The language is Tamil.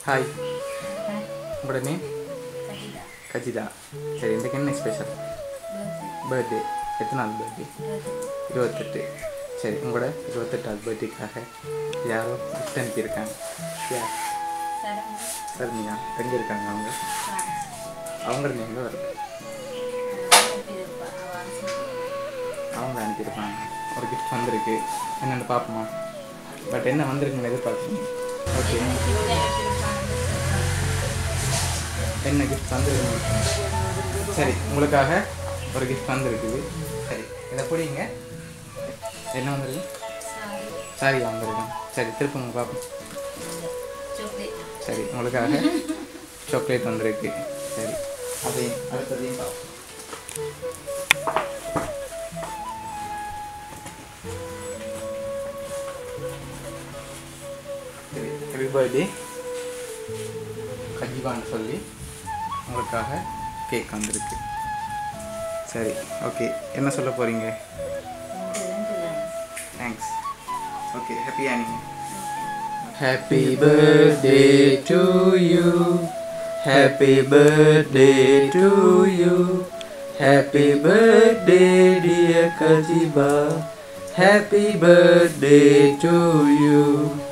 ஹாய், உங்களோட நேம்? கஜிதா. சரி, இன்றைக்கு என்ன ஸ்பெஷல்? பர்த்டே. எத்தனாவது பர்த்டே? 28. சரி, உங்களோட 28வது பர்த்டேக்காக யாரோ கிஃப்ட் அனுப்பியிருக்காங்க. யார்? சர்மியா. எங்கே இருக்காங்க அவங்க? அவங்களோட நேம் வருது. அவங்க அனுப்பியிருப்பாங்க. ஒரு கிஃப்ட் வந்திருக்கு. என்னென்னு பார்ப்போமா? பட் என்ன வந்திருக்குன்னு எதிர்பார்க்கணும். ஓகே, என்ன கிஃப்ட் வந்திருக்கு? சரி, உங்களுக்காக ஒரு கிஃப்ட் வந்திருக்குது. சரி, இதை பிடிங்க. என்ன வந்திருக்கு? சாரி வந்திருக்கேன். சரி, திருப்பங்க பார்ப்போம். சரி, உங்களுக்காக சாக்லேட் வந்திருக்கு. சரி, அதையும் அடுத்ததையும் பார்ப்போம். சரி, ஹாப்பி பர்த்டே கஜிவான்னு சொல்லி உங்களுக்காக கேக் வந்திருக்கு. சரி, ஓகே, என்ன சொல்ல போகிறீங்க? தேங்க்ஸ். ஓகே, ஹாப்பியா நீங்கள்? Happy birthday to you. Happy birthday to you. Happy birthday dear Kajiba. Happy birthday to you.